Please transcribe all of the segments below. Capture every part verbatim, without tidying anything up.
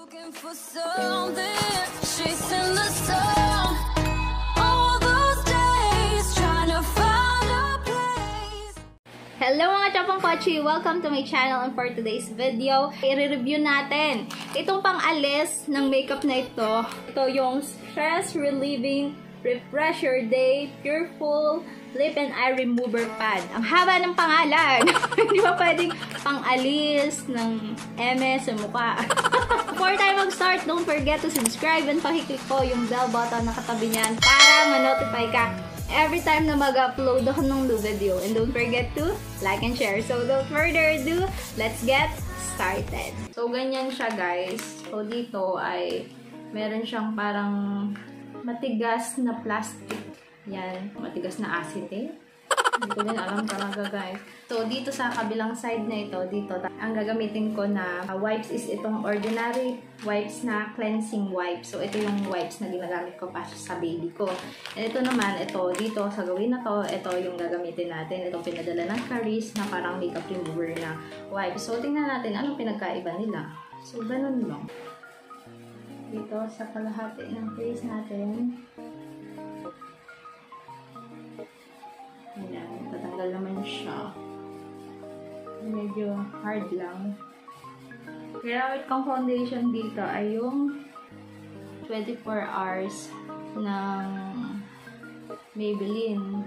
Looking for something, chasing the sun. All those days trying to find a place. Hello mga chapang kochi! Welcome to my channel, and for today's video, i-review natin itong pang-alis ng makeup na ito. Ito yung Stress Relieving Refresher Day Pureful Lip and Eye Remover Pad. Ang haba ng pangalan! Hindi ba pwedeng pang-alis ng eme sa mukha? Before tayo mag-start, don't forget to subscribe and pakiclick ko yung bell button na katabi niyan para ma-notify ka every time na mag-upload ako ng new video. And don't forget to like and share. So, without further ado, let's get started. So, ganyan siya, guys. So, dito ay meron siyang parang matigas na plastic. Yan. Matigas na acetate. Hindi ko din alam talaga, guys. So, dito sa kabilang side na ito, dito, ang gagamitin ko na wipes is itong ordinary wipes na cleansing wipes. So, ito yung wipes na ginagamit ko pa sa baby ko. And ito naman, ito, dito, sa gawin na to, ito yung gagamitin natin. Itong pinadala ng Caris na parang makeup remover na wipes. So, tingnan natin anong pinagkaiba nila. So, ganun lang. Dito, sa kalahati ng face natin. Ayan, tatanggal naman siya. Medyo hard lang. Ginamit kong foundation dito ay yung twenty-four hours ng Maybelline.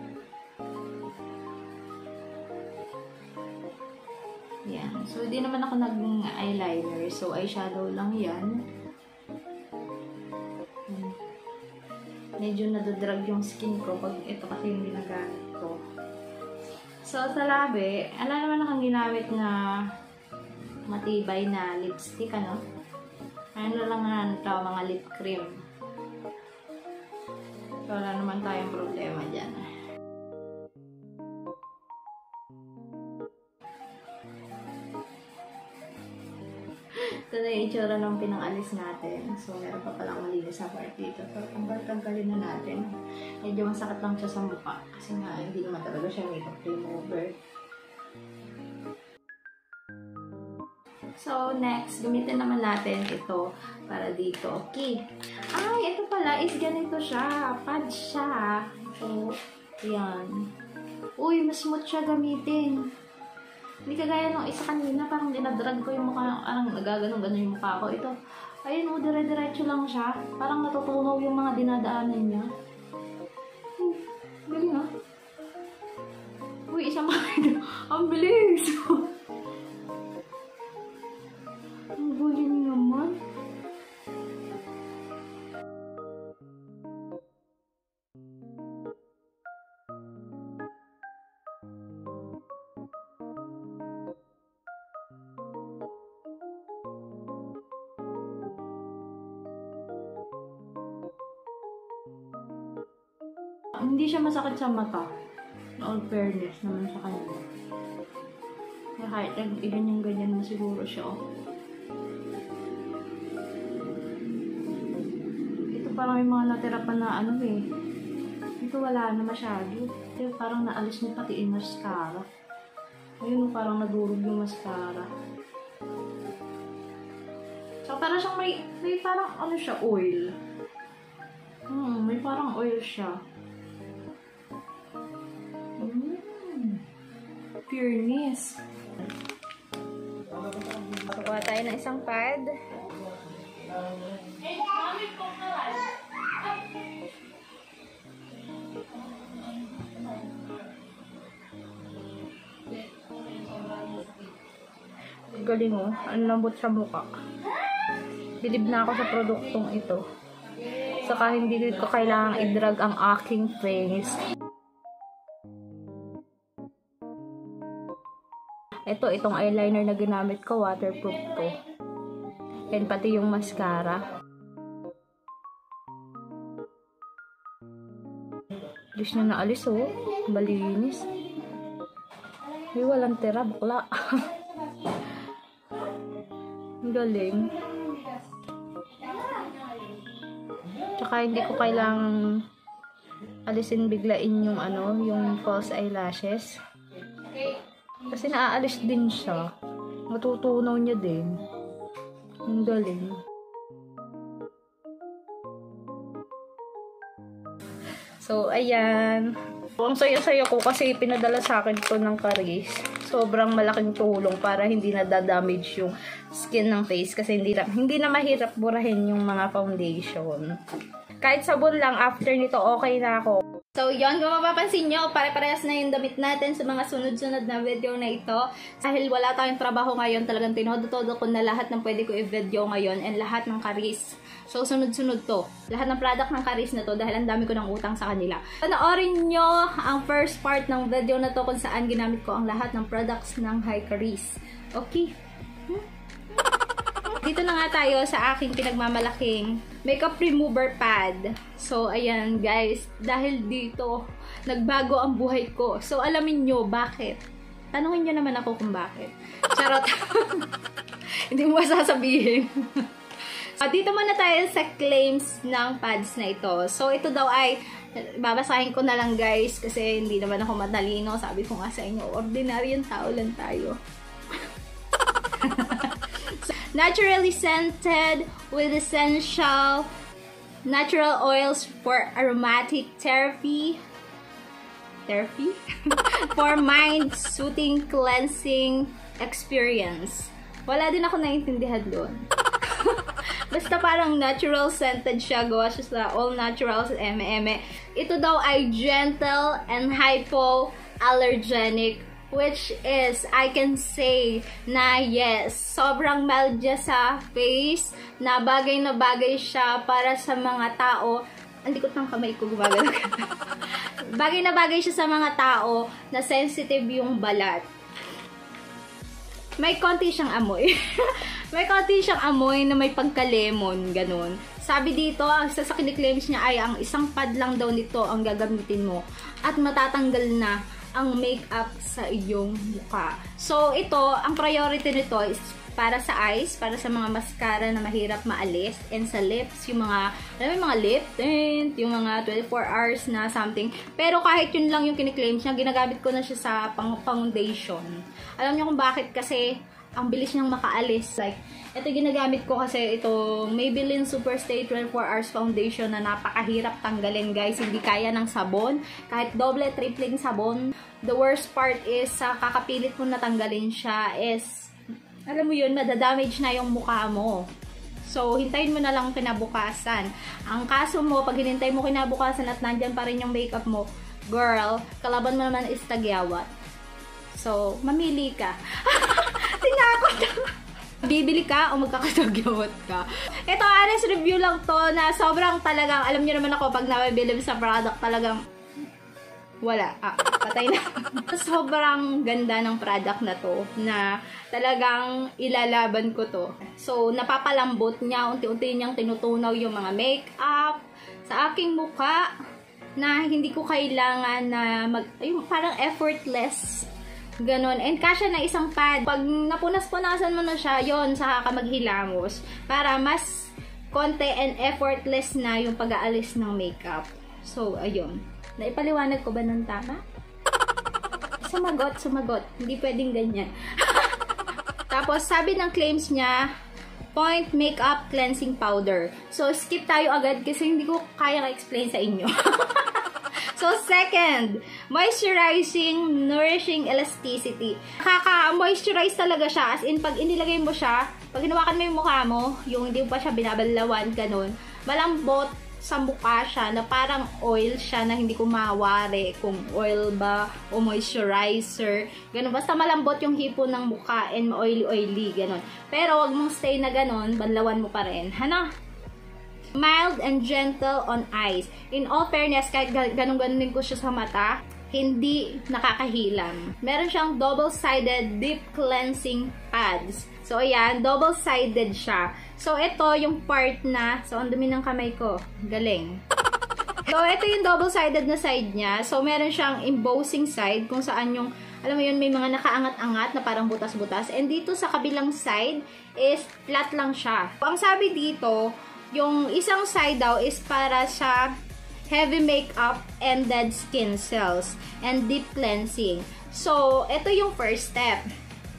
Ayan. So, hindi naman ako nag-eyeliner. So, eyeshadow lang yan. Medyo nadadrag yung skin ko pag ito kasi yung ginagamit ko. So, sa labi, ala naman akong ginamit na matibay na lipstick, ano? Ano lang na ito, mga lip cream. So, wala naman tayong problema dyan. Ito na yung itsura ng pinang-alis natin. So, meron pa palang malinis sa part dito. So, tanggal-tanggalin na natin. Medyo masakit lang siya sa mukha. Kasi nga, hindi naman talaga siya makeup remover. So, next, gamitin naman natin ito para dito. Okay. Ay, ito pala is ganito siya. Pad siya. So, yan. Uy, mas smooth siya gamitin. Hindi kagaya nung isa kanina, parang dinadrag ko yung mukha, parang nagaganon-ganon yung mukha ko. Ito, ayun o, dire-diretso lang siya. Parang natutunaw yung mga dinadaanan niya. Hmm, galing ah. Uy, isang mga ang bilis! Ang galing naman. Hindi siya masakit sa mata. All fairness naman sa kanya. Kaya kahit ganyan-ganyan mo siguro siya. Oh. Ito parang may mga natira pa na ano eh. Ito wala na masyado. Ito parang naalis niya pati yung mascara. Ayun, parang nadurog yung mascara. So parang siyang may, may parang ano siya, oil. Hmm, may parang oil siya. Pureness. So, kuha tayo ng isang pad. Galing oh. Ang lambot sa mukha. Bilib na ako sa produktong ito. Saka hindi ko kailangang i-drag ang aking face. Ito, itong eyeliner na ginamit ko, waterproof to. And pati yung mascara. Alis na naalis, oh. Malinis. May walang tira, bakla. Galing. Tsaka hindi ko kailangang alisin biglain yung ano, yung false eyelashes. Kasi naaalis din siya. Matutunaw niya din. Ang galing. So, ayan. Ang saya-saya ko kasi pinadala sa akin to ng Charis. Sobrang malaking tulong para hindi na damage yung skin ng face kasi hindi na, hindi na mahirap burahin yung mga foundation. Kahit sabon lang, after nito, okay na ako. So, yon, kung mapapansin nyo, pare-parehas na yung damit natin sa mga sunod-sunod na video na ito. Dahil wala tayong trabaho ngayon, talagang tinodo-todo ko na lahat ng pwede ko i-video ngayon and lahat ng Charis. So, sunod-sunod to. Lahat ng product ng Charis na to dahil ang dami ko ng utang sa kanila. Panoorin nyo ang first part ng video na to kung saan ginamit ko ang lahat ng products ng Hi Charis. Okay? Hmm? Dito na nga tayo sa aking pinagmamalaking makeup remover pad. So, ayan guys. Dahil dito, nagbago ang buhay ko. So, alamin nyo bakit. Tanungin nyo naman ako kung bakit. Charot. Hindi mo sasabihin. Uh, dito muna tayo sa claims ng pads na ito. So, ito daw ay, babasahin ko na lang guys, kasi hindi naman ako matalino. Sabi ko nga sa inyo, ordinaryong tao lang tayo. So, naturally scented with essential natural oils for aromatic therapy. Therapy? For mind-soothing cleansing experience. Wala din ako naiintindihan doon. Basta parang natural scented siya. Gawa siya sa all naturals, eme-eme. Ito daw ay gentle and hypoallergenic, which is, I can say na yes, sobrang mild siya sa face, na bagay na bagay siya para sa mga tao. Ang likot ng kamay ko, gumagano. Bagay na bagay siya sa mga tao na sensitive yung balat. May konti siyang amoy. May konti siyang amoy na may pagka-lemon, ganun. Sabi dito, ang sa kiniklaims niya ay ang isang pad lang daw nito ang gagamitin mo at matatanggal na ang makeup sa iyong mukha. So, ito, ang priority nito is para sa eyes, para sa mga mascara na mahirap maalis, and sa lips, yung mga, alam mo yung mga lip tint, yung mga twenty-four hours na something. Pero kahit yun lang yung kiniklaim niya, ginagamit ko na siya sa pang foundation. Alam niyo kung bakit? Kasi ang bilis niyang makaalis. Like, ito ginagamit ko kasi ito Maybelline Superstay twenty-four hours foundation na napakahirap tanggalin guys. Hindi kaya ng sabon. Kahit doble, tripling sabon. The worst part is, sa kakapilit mo na tanggalin siya is, alam mo yun, madadamage na yung mukha mo. So, hintayin mo na lang kinabukasan. Ang kaso mo, pag hinintay mo kinabukasan at nandyan pa rin yung makeup mo, girl, kalaban mo naman is tagyawat. So, mamili ka. Tinakot ako. Bibili ka o magkakatagyawat ka. Ito, honest review lang to na sobrang talagang, alam niyo naman ako, pag nabibilib sa product, talagang wala. Ah, patay na. Sobrang ganda ng product na to na talagang ilalaban ko to. So, napapalambot niya. Unti-unti niyang tinutunaw yung mga makeup sa aking mukha na hindi ko kailangan na mag, yung parang effortless. Ganon. And kasya na isang pad. Pag napunas-punasan mo na siya, yon saka ka maghilamos. Para mas konti and effortless na yung pag-aalis ng makeup. So, ayun. Naipaliwanag ko ba ng tama? Sumagot, sumagot. Hindi pwedeng ganyan. Tapos, sabi ng claims niya, Point Makeup Cleansing Powder. So, skip tayo agad kasi hindi ko kaya ka-explain sa inyo. So, second, moisturizing, nourishing elasticity. Kaka-moisturize talaga siya. As in, pag inilagay mo siya, pag hinawakan mo yung mukha mo, yung hindi mo pa siya binabalawan, ganun, malambot sa mukha siya, na parang oil siya na hindi ko mawari kung oil ba o moisturizer. Ganun. Basta malambot yung hipo ng mukha and oily-oily, ganun. Pero, wag mong stay na ganun, banlawan mo pa rin. Hana? Mild and gentle on eyes. In all fairness, kahit ganun-ganun din ko siya sa mata, hindi nakakahilam. Meron siyang double-sided deep cleansing pads. So, ayan, double-sided siya. So, ito yung part na, so, ang dumi ng kamay ko. Galing. So, ito yung double-sided na side niya. So, meron siyang embossing side kung saan yung, alam mo yun, may mga nakaangat-angat na parang butas-butas. And dito sa kabilang side is flat lang siya. Ang sabi dito, yung isang side daw is para sa heavy makeup and dead skin cells and deep cleansing. So, ito yung first step.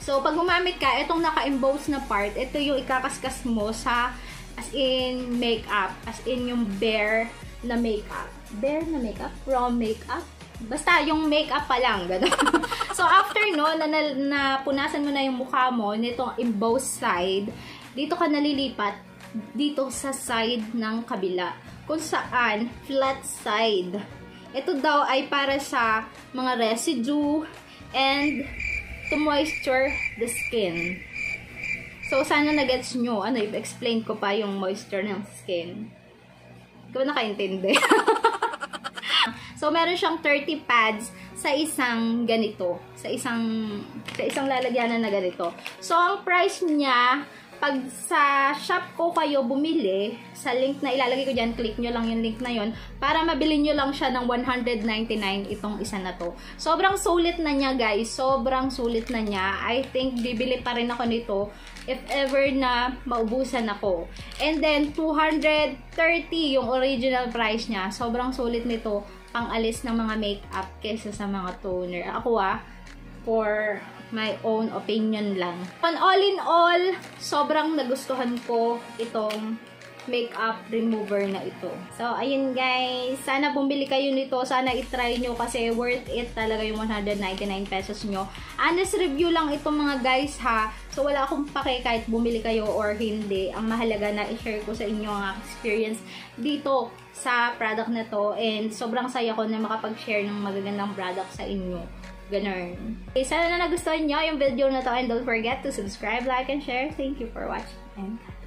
So, pag gumamit ka, itong naka-emboss na part, ito yung ikakaskas mo sa as in makeup. As in yung bare na makeup. Bare na makeup? Raw makeup? Basta yung makeup pa lang. Ganun. So, after no, na, na, na punasan mo na yung mukha mo, nitong emboss side, dito ka nalilipat dito sa side ng kabila. Kung saan, flat side. Ito daw ay para sa mga residue and to moisture the skin. So, sana na-gets nyo. Ano, i-explain ko pa yung moisture ng skin. Hindi ko nakaintindi. So, meron siyang thirty pads sa isang ganito. Sa isang, sa isang lalagyanan na ganito. So, ang price niya, pag sa shop ko kayo bumili, sa link na ilalagay ko dyan, click nyo lang yung link na yon para mabili nyo lang siya ng one hundred ninety-nine itong isa na to. Sobrang sulit na niya, guys. Sobrang sulit na niya. I think bibili pa rin ako nito if ever na maubusan ako. And then, two hundred thirty yung original price niya. Sobrang sulit nito pang alis ng mga makeup kaysa sa mga toner. Ako ah, for my own opinion lang. On all in all, sobrang nagustuhan ko itong makeup remover na ito. So, ayun guys. Sana bumili kayo nito. Sana itry nyo kasi worth it talaga yung one hundred ninety-nine pesos nyo. Honest review lang itong mga guys ha. So, wala akong pake kahit bumili kayo or hindi. Ang mahalaga na i-share ko sa inyo ang experience dito sa product na to. And sobrang saya ko na makapag-share ng magagandang product sa inyo. Ganun. Okay, sana na nagustuhan nyo yung video na to and don't forget to subscribe, like, and share. Thank you for watching. And